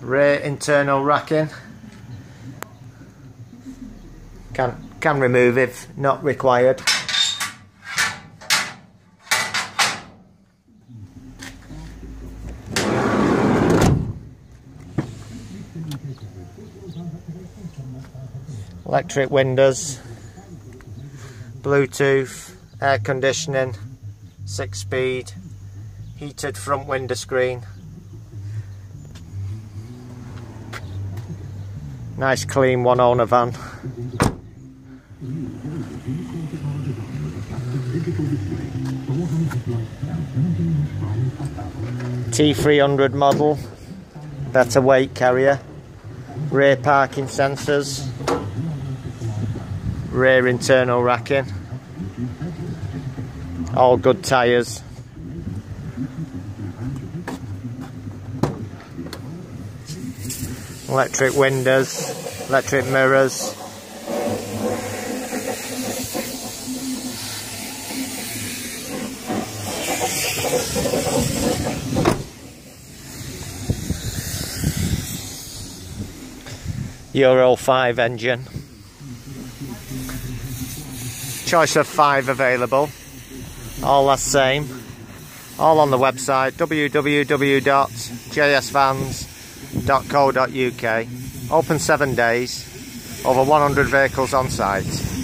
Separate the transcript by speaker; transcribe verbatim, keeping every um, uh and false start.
Speaker 1: Rear internal racking. Can, can remove if not required. Electric windows, Bluetooth, air conditioning, six speed, heated front window screen. Nice clean one owner van. T three hundred model, better weight carrier, rear parking sensors, rear internal racking, all good tyres. Electric windows, electric mirrors. Euro five engine. Choice of five available. All the same. All on the website w w w dot j s vans dot co dot u k. Open seven days. Over one hundred vehicles on site.